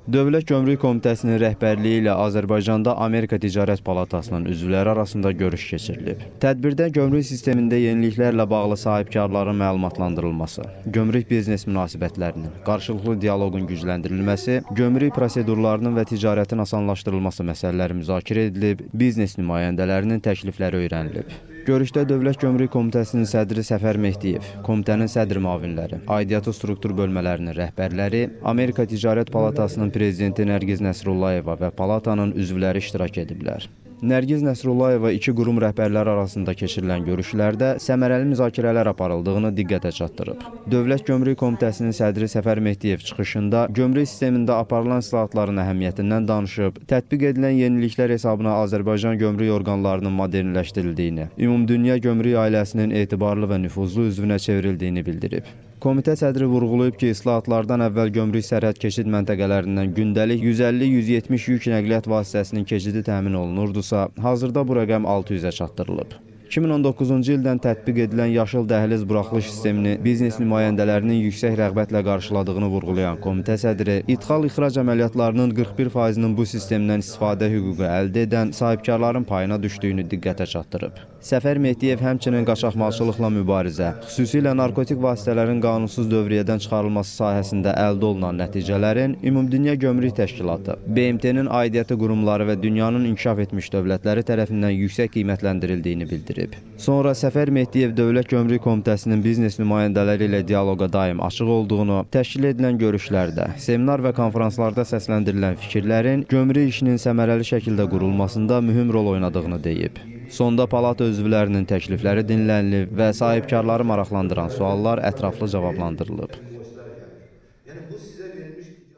Dövlət Gömrük Komitəsinin rəhbərliyi ilə Azərbaycanda Amerika Ticarət Palatasının üzvləri arasında görüş keçirilib. Tədbirdə gömrük sistemində yeniliklərlə bağlı sahibkarların məlumatlandırılması, gömrük biznes münasibətlərinin, qarşılıqlı dialoqun gücləndirilməsi, gömrük prosedurlarının və ticarətin asanlaşdırılması məsələləri müzakirə edilib, biznes nümayəndələrinin təklifləri öyrənilib. Görüşdə Dövlət Gömrük Komitəsinin sədri Səfər Mehdiyev, komitənin sədr müavinləri, aidiyyatı struktur bölmələrinin rəhbərləri, Amerika Ticarət Palatasının prezidenti Nərgiz Nəsrullayeva və palatanın üzvləri iştirak ediblər. Nərgiz Nəsrullayeva iki qurum rəhbərləri arasında keçirilən görüşlərdə səmərəli müzakirələr aparıldığını diqqətə çatdırıb. Dövlət Gömrük Komitəsinin sədri Səfər Mehdiyev çıxışında gömrük sistemində aparılan islahatların əhəmiyyətindən danışıb, tətbiq edilən yeniliklər hesabına Azərbaycan gömrük orqanlarının modernləşdirildiyini, ümumdünya gömrük ailəsinin etibarlı və nüfuzlu üzvünə çevrildiyini bildirib. Komitə sədri vurğulayıb ki, islahatlardan əvvəl gömrük sərhəd keçid məntəqələrindən gündəlik 150-170 yük nəqliyyat vasitəsinin keçidi təmin olunurdusa, hazırda bu rəqəm 600-ə çatdırılıb. 2019-cu ildən tətbiq edilən yaşıl dəhliz buraxılış sistemini biznes nümayəndələrinin yüksək rəğbətlə qarşıladığını vurğulayan komitə sədri, ixrac əməliyyatlarının 41%-nin bu sistemdən istifadə hüququ əldə edən sahibkarların payına düşdüyünü diqqətə çatdırıb. Səfər Mehdiyev həmçinin qaçaqmalçılıqla mübarizə, xüsusilə narkotik vasitələrin qanunsuz dövriyyədən çıxarılması sahəsində əldə olunan nəticələrin Ümumdünya Gömrük Təşkilatı, BMT-nin aidiyyatı qurumları və dünyanın inkişaf etmiş dövlətləri tərəfindən yüksək qiymətləndirildiyini bildirib. Sonra Səfər Mehdiyev Dövlət Gömrük Komitəsinin biznes nümayəndələri ilə dialoqa daim açıq olduğunu, təşkil edilən görüşlərdə, seminar və konferanslarda səsləndirilən fikirlərin gömrük işinin səmərəli şəkildə qurulmasında mühüm rol oynadığını deyib. Sonda palata üzvlərinin təklifləri dinlənilib və sahibkarları maraqlandıran suallar ətraflı cavablandırılıb.